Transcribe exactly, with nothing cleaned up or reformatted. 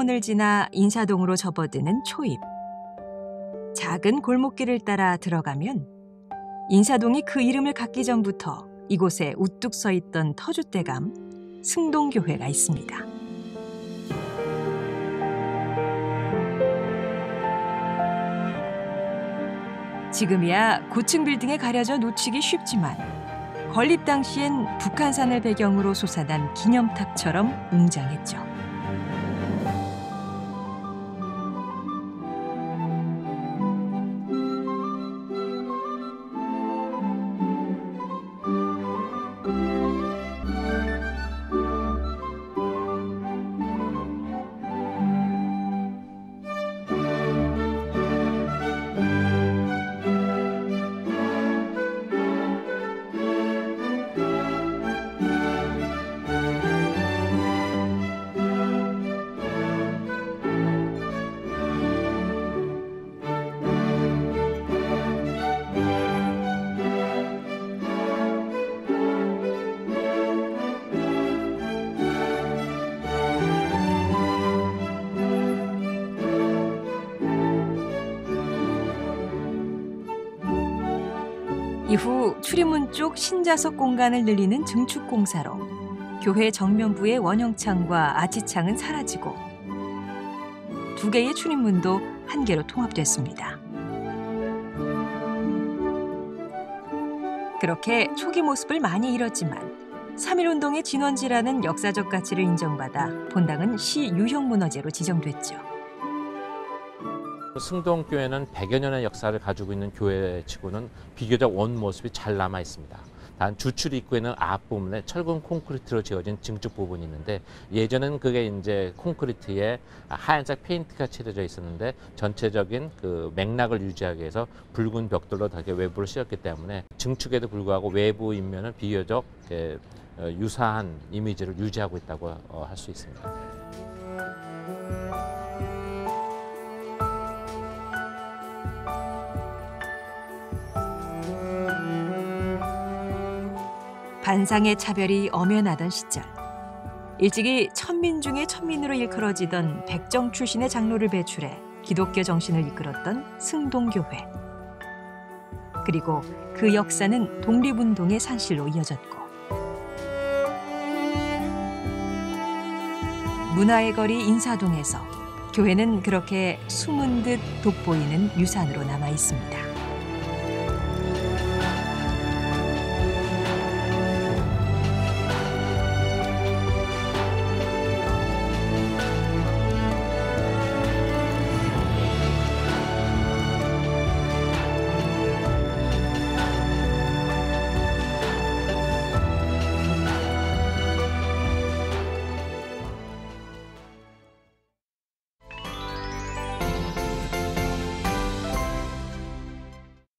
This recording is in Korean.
서대문을 지나 인사동으로 접어드는 초입. 작은 골목길을 따라 들어가면 인사동이 그 이름을 갖기 전부터 이곳에 우뚝 서 있던 터줏대감 승동교회가 있습니다. 지금이야 고층 빌딩에 가려져 놓치기 쉽지만 건립 당시엔 북한산을 배경으로 솟아난 기념탑처럼 웅장했죠. 이후 출입문 쪽 신자석 공간을 늘리는 증축 공사로 교회 정면부의 원형창과 아치창은 사라지고 두 개의 출입문도 한 개로 통합됐습니다. 그렇게 초기 모습을 많이 잃었지만 삼일운동의 진원지라는 역사적 가치를 인정받아 본당은 시 유형문화재로 지정됐죠. 승동교회는 백여 년의 역사를 가지고 있는 교회치고는 비교적 원 모습이 잘 남아 있습니다. 단 주출 입구에는 앞부분에 철근 콘크리트로 지어진 증축 부분이 있는데 예전엔 그게 이제 콘크리트에 하얀색 페인트가 칠해져 있었는데 전체적인 그 맥락을 유지하기 위해서 붉은 벽돌로 다게 외부를 씌웠기 때문에 증축에도 불구하고 외부 인면은 비교적 유사한 이미지를 유지하고 있다고 할 수 있습니다. 반상의 차별이 엄연하던 시절, 일찍이 천민 중의 천민으로 일컬어지던 백정 출신의 장로를 배출해 기독교 정신을 이끌었던 승동교회. 그리고 그 역사는 독립운동의 산실로 이어졌고 문화의 거리 인사동에서 교회는 그렇게 숨은 듯 돋보이는 유산으로 남아 있습니다.